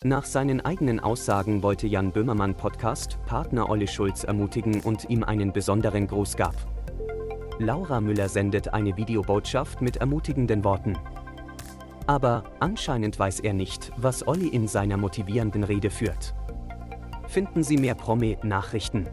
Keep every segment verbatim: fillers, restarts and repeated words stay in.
Nach seinen eigenen Aussagen wollte Jan Böhmermann Podcast-Partner Olli Schulz ermutigen und ihm einen besonderen Gruß gab. Laura Müller sendet eine Videobotschaft mit ermutigenden Worten. Aber anscheinend weiß er nicht, was Olli in seiner motivierenden Rede führt. Finden Sie mehr Promi-Nachrichten.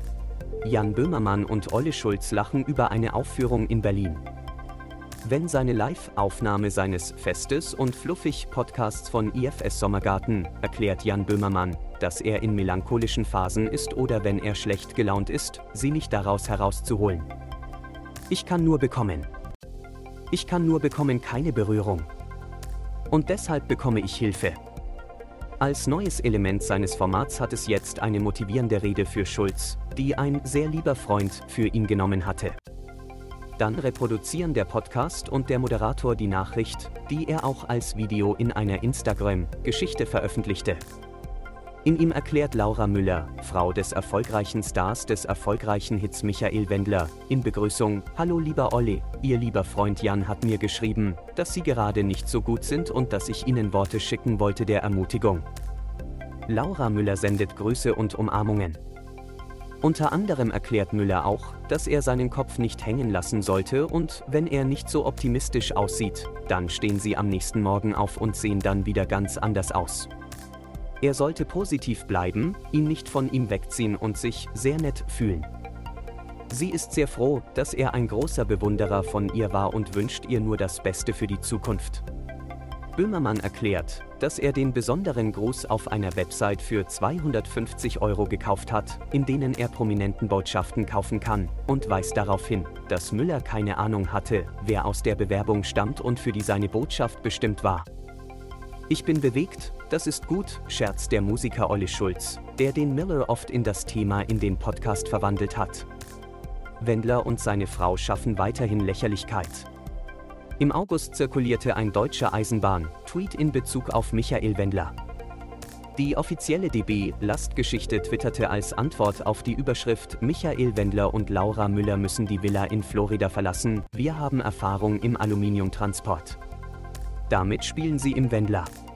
Jan Böhmermann und Olli Schulz lachen über eine Aufführung in Berlin. Wenn seine Live-Aufnahme seines Festes und Fluffig-Podcasts von I F S Sommergarten, erklärt Jan Böhmermann, dass er in melancholischen Phasen ist oder wenn er schlecht gelaunt ist, sie nicht daraus herauszuholen. Ich kann nur bekommen. Ich kann nur bekommen keine Berührung. Und deshalb bekomme ich Hilfe. Als neues Element seines Formats hat es jetzt eine motivierende Rede für Schulz, die ein sehr lieber Freund für ihn genommen hatte. Dann reproduzieren der Podcast und der Moderator die Nachricht, die er auch als Video in einer Instagram-Geschichte veröffentlichte. In ihm erklärt Laura Müller, Frau des erfolgreichen Stars des erfolgreichen Hits Michael Wendler, in Begrüßung: Hallo lieber Olli, Ihr lieber Freund Jan hat mir geschrieben, dass Sie gerade nicht so gut sind und dass ich Ihnen Worte schicken wollte der Ermutigung. Laura Müller sendet Grüße und Umarmungen. Unter anderem erklärt Müller auch, dass er seinen Kopf nicht hängen lassen sollte und, wenn er nicht so optimistisch aussieht, dann stehen sie am nächsten Morgen auf und sehen dann wieder ganz anders aus. Er sollte positiv bleiben, ihn nicht von ihm wegziehen und sich sehr nett fühlen. Sie ist sehr froh, dass er ein großer Bewunderer von ihr war und wünscht ihr nur das Beste für die Zukunft. Böhmermann erklärt, dass er den besonderen Gruß auf einer Website für zweihundertfünfzig Euro gekauft hat, in denen er prominenten Botschaften kaufen kann, und weist darauf hin, dass Müller keine Ahnung hatte, wer aus der Bewerbung stammt und für die seine Botschaft bestimmt war. Ich bin bewegt, das ist gut, scherzt der Musiker Olli Schulz, der den Miller oft in das Thema in den Podcast verwandelt hat. Wendler und seine Frau schaffen weiterhin Lächerlichkeit. Im August zirkulierte ein deutscher Eisenbahn-Tweet in Bezug auf Michael Wendler. Die offizielle D B-Lastgeschichte twitterte als Antwort auf die Überschrift: Michael Wendler und Laura Müller müssen die Villa in Florida verlassen, wir haben Erfahrung im Aluminiumtransport. Damit spielen sie im Wendler.